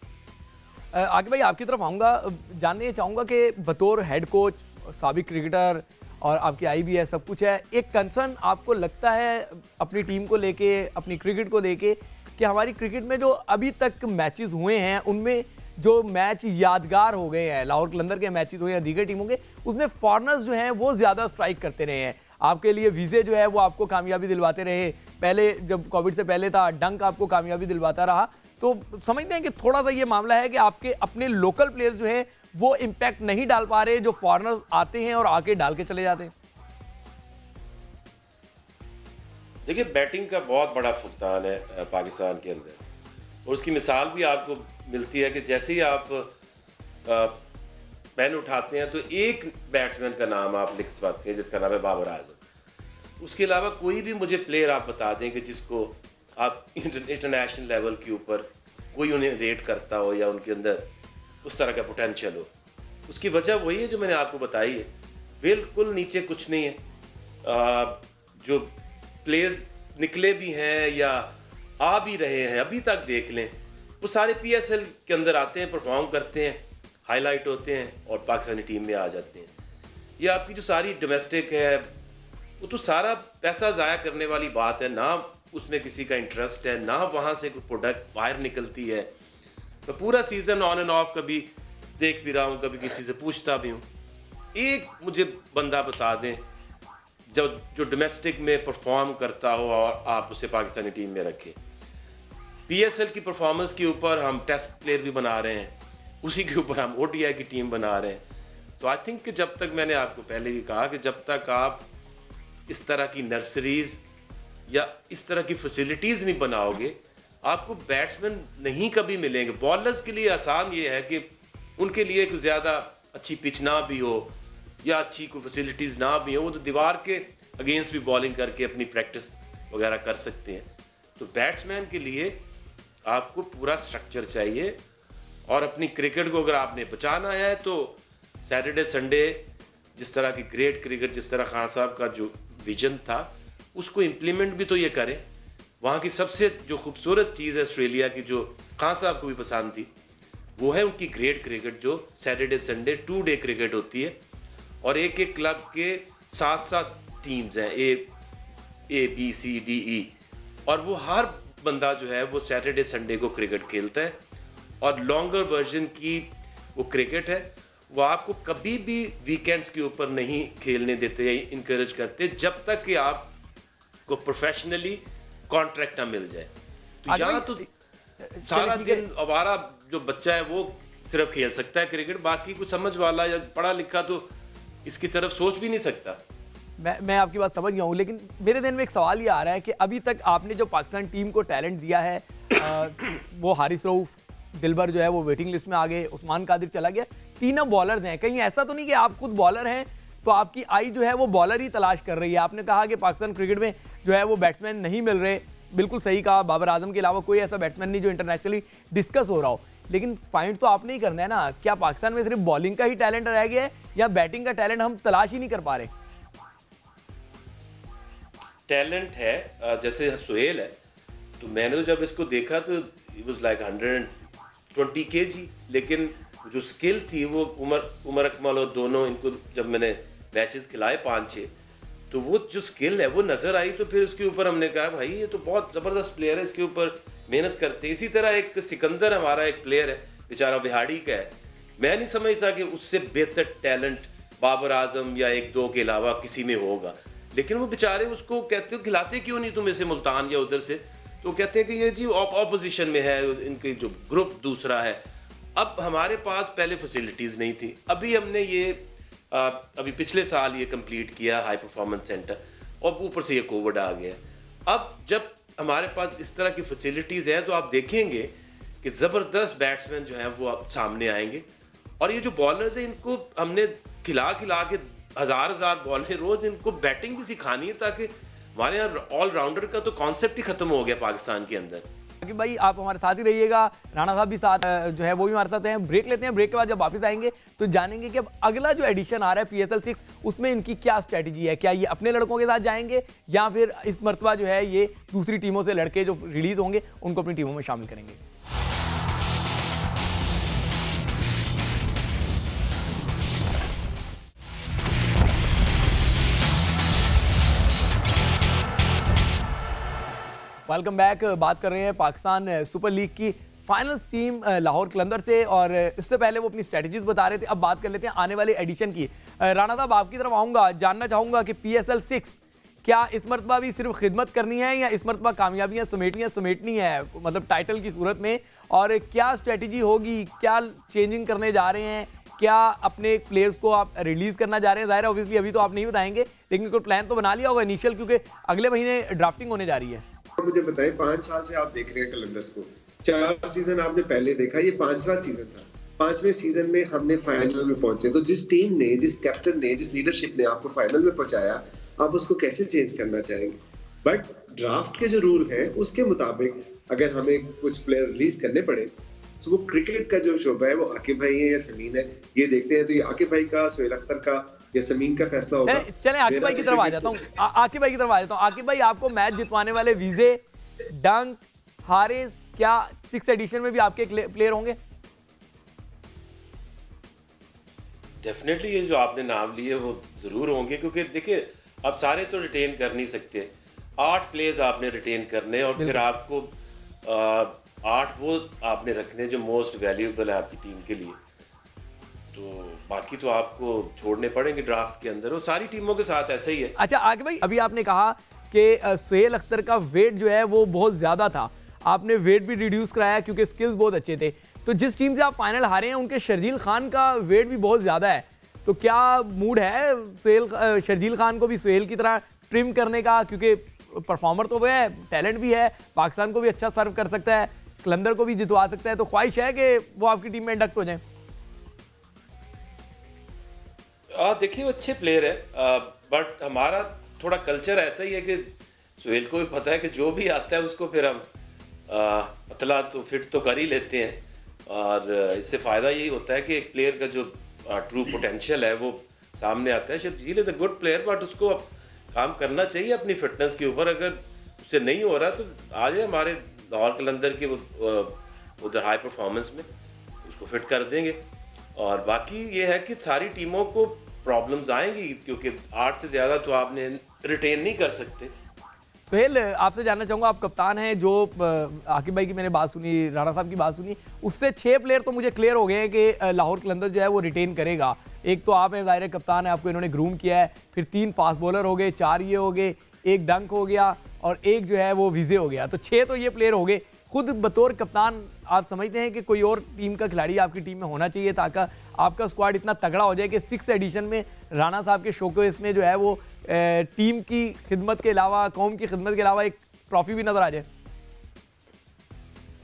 आगे भाई आपकी तरफ आऊँगा, जानने चाहूँगा कि बतौर हेड कोच, साबिक क्रिकेटर और आपकी आई भी है, सब कुछ है, एक कंसर्न आपको लगता है अपनी टीम को लेके, अपनी क्रिकेट को लेके, कि हमारी क्रिकेट में जो अभी तक मैचेस हुए हैं उनमें जो मैच यादगार हो गए हैं, लाहौर कलंदर के मैचेस हुए हैं दीगर टीमों के, उसमें फॉरनर्स जो हैं वो ज़्यादा स्ट्राइक करते रहे हैं। आपके लिए वीज़े जो है वो आपको कामयाबी दिलवाते रहे, पहले जब कोविड से पहले था डंक आपको कामयाबी दिलवाता रहा। तो समझते हैं कि थोड़ा सा ये मामला है कि आपके अपने लोकल प्लेयर्स जो हैं वो इम्पैक्ट नहीं डाल पा रहे, जो फॉरनर्स आते हैं और आके डाल के चले जाते हैं। देखिए, बैटिंग का बहुत बड़ा फुकदान है पाकिस्तान के अंदर, और उसकी मिसाल भी आपको मिलती है कि जैसे ही आप पेन उठाते हैं तो एक बैट्समैन का नाम आप लिख सकते हैं जिसका नाम है बाबर आजम। उसके अलावा कोई भी मुझे प्लेयर आप बता दें कि जिसको आप इंटरनेशनल लेवल के ऊपर कोई उन्हें रेट करता हो या उनके अंदर उस तरह का पोटेंशियल हो। उसकी वजह वही है जो मैंने आपको बताई है, बिल्कुल नीचे कुछ नहीं है। आ, जो प्लेयर्स निकले भी हैं या आ भी रहे हैं अभी तक देख लें, वो सारे पीएसएल के अंदर आते हैं, परफॉर्म करते हैं, हाईलाइट होते हैं और पाकिस्तानी टीम में आ जाते हैं। ये आपकी जो सारी डोमेस्टिक है वो तो सारा पैसा ज़ाया करने वाली बात है, ना उसमें किसी का इंटरेस्ट है, ना वहाँ से कोई प्रोडक्ट बाहर निकलती है। मैं पूरा सीज़न ऑन एंड ऑफ कभी देख भी रहा हूँ, कभी किसी से पूछता भी हूँ। एक मुझे बंदा बता दें जो जो डोमेस्टिक में परफॉर्म करता हो और आप उसे पाकिस्तानी टीम में रखें। पीएसएल की परफॉर्मेंस के ऊपर हम टेस्ट प्लेयर भी बना रहे हैं, उसी के ऊपर हम ओडीआई की टीम बना रहे हैं। सो आई थिंक कि जब तक, मैंने आपको पहले भी कहा कि जब तक आप इस तरह की नर्सरीज या इस तरह की फैसिलिटीज़ नहीं बनाओगे, आपको बैट्समैन नहीं कभी मिलेंगे। बॉलर्स के लिए आसान ये है कि उनके लिए कोई ज़्यादा अच्छी पिच ना भी हो या अच्छी कोई फैसिलिटीज़ ना भी हो, वो तो दीवार के अगेंस्ट भी बॉलिंग करके अपनी प्रैक्टिस वगैरह कर सकते हैं। तो बैट्समैन के लिए आपको पूरा स्ट्रक्चर चाहिए, और अपनी क्रिकेट को अगर आपने बचाना है तो सैटरडे संडे जिस तरह की ग्रेट क्रिकेट, जिस तरह खान साहब का जो विजन था, उसको इम्प्लीमेंट भी तो ये करें। वहाँ की सबसे जो खूबसूरत चीज़ है ऑस्ट्रेलिया की, जो खान साहब को भी पसंद थी, वो है उनकी ग्रेट क्रिकेट, जो Saturday Sunday two day cricket होती है और एक एक क्लब के सात सात टीम्स हैं, ए A B C D E, और वो हर बंदा जो है वो सैटरडे संडे को क्रिकेट खेलता है। और लॉन्गर वर्जन की वो क्रिकेट है, वो आपको कभी भी वीकेंड्स के ऊपर नहीं खेलने देते या इनकरेज करते जब तक कि आपको प्रोफेशनली कॉन्ट्रैक्ट ना मिल जाए। तो यहाँ तो सारा दिन हमारा जो बच्चा है वो सिर्फ खेल सकता है क्रिकेट, बाकी कुछ समझ वाला या पढ़ा लिखा तो इसकी तरफ सोच भी नहीं सकता। मैं मैं आपकी बात समझ गया हूँ, लेकिन मेरे दिन में एक सवाल ये आ रहा है कि अभी तक आपने जो पाकिस्तान टीम को टैलेंट दिया है, आ, वो हारिस रऊफ, दिलबर जो है वो वेटिंग लिस्ट में आ गए, उस्मान कादिर चला गया। तीनों बॉलर्स हैं, कहीं ऐसा तो नहीं कि आप खुद बॉलर हैं तो आपकी आई जो है वो बॉलर ही तलाश कर रही है। आपने कहा कि पाकिस्तान क्रिकेट में जो है वो बैट्समैन नहीं मिल रहे, बिल्कुल सही कहा, बाबर आजम के अलावा कोई ऐसा बैट्समैन नहीं जो इंटरनेशनली डिस्कस हो रहा हो, लेकिन फाइंड तो आपने ही करना है ना। क्या पाकिस्तान में सिर्फ बॉलिंग का ही टैलेंट रह गया है या बैटिंग का टैलेंट हम तलाश ही नहीं कर पा रहे? टैलेंट है, जैसे सुहेल है, तो मैंने तो जब इसको देखा तो it was like hundred twenty KG, लेकिन जो स्किल थी वो उमर उमर अकमल और दोनों इनको जब मैंने मैचेस खिलाए पाँच छः, तो वो जो स्किल है वो नज़र आई। तो फिर उसके ऊपर हमने कहा भाई ये तो बहुत ज़बरदस्त प्लेयर है, इसके ऊपर मेहनत करते हैं। इसी तरह एक सिकंदर हमारा एक प्लेयर है, बेचारा बिहाड़ी का है, मैं नहीं समझता कि उससे बेहतर टैलेंट बाबर आजम या एक दो के अलावा किसी में होगा, लेकिन वो बेचारे उसको कहते हो खिलाते क्यों नहीं तुम इसे मुल्तान या उधर से, तो कहते हैं कि ये जी ऑपोजिशन में है, इनके जो ग्रुप दूसरा है। अब हमारे पास पहले फैसिलिटीज़ नहीं थी, अभी हमने ये आ, अभी पिछले साल ये कंप्लीट किया हाई परफॉर्मेंस सेंटर, और ऊपर से ये कोविड आ गया। अब जब हमारे पास इस तरह की फैसिलिटीज़ हैं तो आप देखेंगे कि ज़बरदस्त बैट्समैन जो हैं वो आप सामने आएंगे। और ये जो बॉलर्स हैं इनको हमने खिला खिला के हज़ार हज़ार बॉल है रोज़, इनको बैटिंग भी सिखानी है, ताकि हमारे यहाँ ऑलराउंडर का तो कॉन्सेप्ट ही ख़त्म हो गया पाकिस्तान के अंदर। कि भाई आप हमारे साथ ही रहिएगा, राणा साहब भी साथ जो है वो भी हमारे साथ हैं। ब्रेक लेते हैं, ब्रेक के बाद जब वापस आएंगे तो जानेंगे कि अब अगला जो एडिशन आ रहा है पी एस एल सिक्स, उसमें इनकी क्या स्ट्रैटेजी है। क्या ये अपने लड़कों के साथ जाएंगे या फिर इस मरतबा जो है ये दूसरी टीमों से लड़के जो रिलीज होंगे उनको अपनी टीमों में शामिल करेंगे। Welcome back. बात कर रहे हैं पाकिस्तान सुपर लीग की फाइनल्स टीम लाहौर कलंदर से, और इससे पहले वो अपनी स्ट्रेटजीज बता रहे थे। अब बात कर लेते हैं आने वाले एडिशन की। राणा साहब आपकी तरफ आऊँगा, जानना चाहूँगा कि पी एस एल सिक्स क्या इस मरतबा भी सिर्फ खिदमत करनी है या इस मरतबा कामयाबियाँ समेटनियाँ समेटनी है, मतलब टाइटल की सूरत में, और क्या स्ट्रेटजी होगी, क्या चेंजिंग करने जा रहे हैं, क्या अपने प्लेयर्स को आप रिलीज करना जा रहे हैं? ज़ाहिर है ऑब्वियसली अभी तो आप नहीं बताएंगे, लेकिन कोई प्लान तो बना लिया होगा इनिशियल, क्योंकि अगले महीने ड्राफ्टिंग होने जा रही है। मुझे बताएं, पांच साल से आप देख रहे हैं कलंदर्स को, चार सीजन आपने पहले देखा, ये पांचवा सीजन था। पांचवें सीजन में हमने फाइनल में पहुंचे, तो जिस टीम ने, जिस कैप्टन ने, जिस लीडरशिप ने आपको फाइनल में पहुंचाया, आप उसको कैसे चेंज करना चाहेंगे? बट ड्राफ्ट के जो रूल है उसके मुताबिक अगर हमें कुछ प्लेयर रिलीज करने पड़े तो वो क्रिकेट का जो शोबा है वो आकिब भाई है या समीन है, ये देखते हैं। तो ये आकिब भाई का, सुहेल अख्तर का या समीन का फैसला होगा। चले आकिब भाई की तरफ आ जाता हूँ आकिब भाई की तरफ आ जाता हूँ आकिब भाई, आपको मैच जितवाने वाले विजे, डंक, हारिस, क्या सिक्स एडिशन में भी आपके प्लेयर होंगे? डेफिनेटली ये जो आपने नाम लिए वो ज़रूर होंगे, क्योंकि देखिए आप सारे तो रिटेन कर नहीं सकते, आठ प्लेयर्स आपने रिटेन करने, और फिर आपको आ, आठ वो आपने रखने जो मोस्ट वैल्यूएबल है आपकी टीम के लिए, तो बाकी तो आपको छोड़ने पड़ेंगे ड्राफ्ट के अंदर। वो सारी टीमों के साथ ऐसा ही है। अच्छा आगे भाई, अभी आपने कहा कि सुहेल अख्तर का वेट जो है वो बहुत ज़्यादा था, आपने वेट भी रिड्यूस कराया क्योंकि स्किल्स बहुत अच्छे थे। तो जिस टीम से आप फाइनल हारे हैं उनके शर्जील खान का वेट भी बहुत ज़्यादा है, तो क्या मूड है सुहेल शर्जील खान को भी सुहेल की तरह ट्रिम करने का? क्योंकि परफॉर्मर तो वो है, टैलेंट भी है, पाकिस्तान को भी अच्छा सर्व कर सकता है, कलंदर को भी जितवा सकता है, तो ख्वाहिश है कि वो आपकी टीम में इंडक्ट हो जाए? देखिए वो अच्छे प्लेयर है, बट हमारा थोड़ा कल्चर ऐसा ही है कि सुहेल को भी पता है कि जो भी आता है उसको फिर हम पतला तो फिट तो कर ही लेते हैं, और इससे फ़ायदा यही होता है कि एक प्लेयर का जो ट्रू पोटेंशियल है वो सामने आता है। Sharjeel is a good player, but उसको अब काम करना चाहिए अपनी फिटनेस के ऊपर। अगर उससे नहीं हो रहा तो आ जाए हमारे लाहौर कलंदर के उधर हाई परफॉर्मेंस में, उसको फिट कर देंगे। और बाकी ये है कि सारी टीमों को प्रॉब्लम्स आएंगी, क्योंकि आठ से ज़्यादा तो आपने रिटेन नहीं कर सकते। सुहेल, आपसे जानना चाहूँगा, आप कप्तान हैं, जो आकिब भाई की मैंने बात सुनी, राणा साहब की बात सुनी, उससे छः प्लेयर तो मुझे क्लियर हो गए हैं कि लाहौर कलंदर जो है वो रिटेन करेगा। एक तो आप हैं, ज़ाहिर है कप्तान है, आपको इन्होंने ग्रूम किया है, फिर तीन फास्ट बॉलर हो गए, चार ये हो गए, एक डंक हो गया और एक जो है वो विजे हो गया, तो छः तो ये प्लेयर हो गए। खुद बतौर कप्तान आप समझते हैं कि कोई और टीम का खिलाड़ी आपकी टीम में होना चाहिए ताकि आपका स्क्वाड इतना तगड़ा हो जाए कि सिक्स एडिशन में राणा साहब के शोकेस में जो है वो टीम की खिदमत के अलावा, कौम की खिदमत के अलावा एक ट्रॉफी भी नजर आ जाए?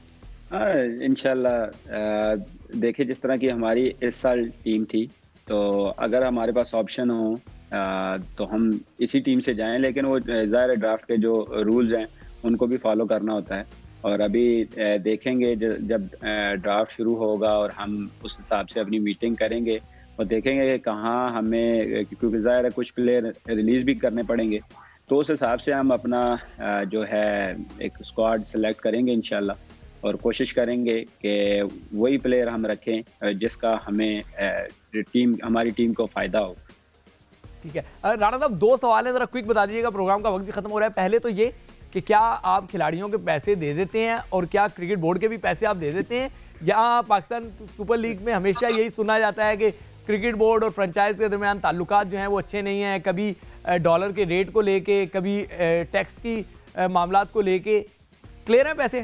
हाँ इंशाल्लाह। देखिए जिस तरह की हमारी इस साल टीम थी, तो अगर हमारे पास ऑप्शन हो आ, तो हम इसी टीम से जाएं, लेकिन वो ज़ाहिर है ड्राफ्ट के जो रूल्स हैं उनको भी फॉलो करना होता है। और अभी देखेंगे जब ड्राफ्ट शुरू होगा और हम उस हिसाब से अपनी मीटिंग करेंगे और देखेंगे कि कहाँ हमें, क्योंकि ज़ाहिर है कुछ प्लेयर रिलीज़ भी करने पड़ेंगे, तो उस हिसाब से हम अपना जो है एक स्क्वाड सेलेक्ट करेंगे इंशाल्लाह, और कोशिश करेंगे कि वही प्लेयर हम रखें जिसका हमें टीम हमारी टीम को फ़ायदा हो। ठीक है राणा साहब, दो सवाल हैं, ज़रा क्विक बता दीजिएगा, प्रोग्राम का वक्त भी खत्म हो रहा है। पहले तो ये कि क्या आप खिलाड़ियों के पैसे दे देते हैं और क्या क्रिकेट बोर्ड के भी पैसे आप दे देते हैं, या पाकिस्तान सुपर लीग में हमेशा यही सुना जाता है कि क्रिकेट बोर्ड और फ्रेंचाइज के दरमियान ताल्लुकात जो हैं वो अच्छे नहीं हैं, कभी डॉलर के रेट को लेके, कभी टैक्स की मामलात को लेके, क्लियर है पैसे?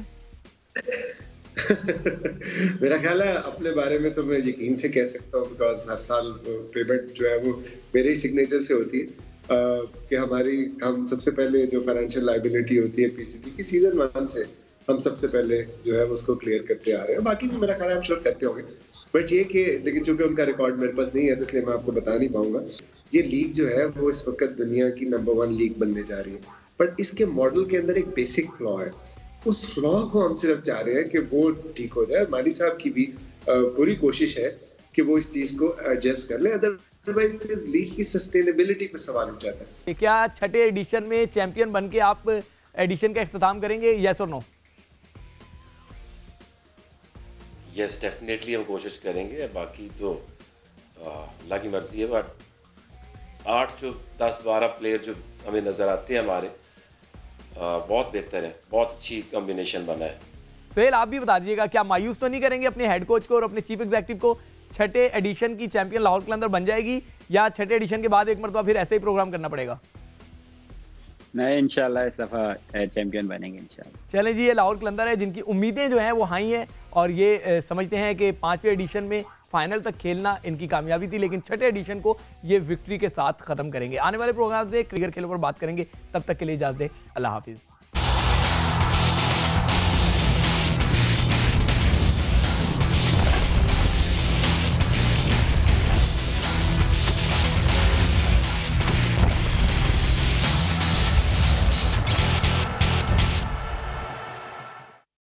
मेरा ख्याल है अपने बारे में तो मैं यकीन से कह सकता हूँ, बिकॉज हर साल पेमेंट जो है वो मेरे ही सिग्नेचर से होती है, uh, कि हमारी हम सबसे पहले जो फाइनेंशियल लायबिलिटी होती है पीसीबी की सीजन वन से हम सबसे पहले जो है उसको क्लियर करते आ रहे हैं। बाकी भी मेरा ख्याल है हम श्योर करते होंगे, बट ये कि लेकिन चूंकि उनका रिकॉर्ड मेरे पास नहीं है तो इसलिए मैं आपको बता नहीं पाऊंगा। ये लीग जो है वो इस वक्त दुनिया की नंबर वन लीग बनने जा रही है, बट इसके मॉडल के अंदर एक बेसिक फ्लॉ है। उस फ्लॉ को हम सिर्फ चाह रहे हैं कि वो ठीक हो जाए। मानी साहब की भी पूरी कोशिश है कि वो इस चीज को एडजस्ट कर ले, अदरवाइज लीग की सस्टेनेबिलिटी पे सवाल उठ जाता है। क्या छठे एडिशन में चैंपियन बनके आप एडिशन का इख्तिताम करेंगे, यस और नो? यस डेफिनेटली हम कोशिश करेंगे, बाकी तो अल्लाह की मर्जी है। बट आठ जो दस बारह प्लेयर जो हमें नज़र आते हैं हमारे, आ, बहुत बेहतर है, बहुत अच्छी कॉम्बिनेशन बना है। सुहेल आप भी बता दीजिएगा, क्या मायूस तो नहीं करेंगे अपने हेड कोच को और अपने चीफ एग्जीक्यूटिव को? छठे एडिशन की चैंपियन लाहौर कलंदर बन जाएगी, या छठे एडिशन के बाद एक मरतबा फिर ऐसे ही प्रोग्राम करना पड़ेगा? नहीं इंशाल्लाह इस दफ़ा चैंपियन बनेंगे इंशाल्लाह। चलें जी, ये लाहौर कलंदर है जिनकी उम्मीदें जो हैं वो हाई हैं, और ये समझते हैं कि पाँचवें एडिशन में फाइनल तक खेलना इनकी कामयाबी थी, लेकिन छठे एडिशन को ये विक्ट्री के साथ ख़त्म करेंगे। आने वाले प्रोग्राम से क्रिकेट खेलों पर बात करेंगे, तब तक के लिए इजाज़त दें, अल्लाह हाफिज़।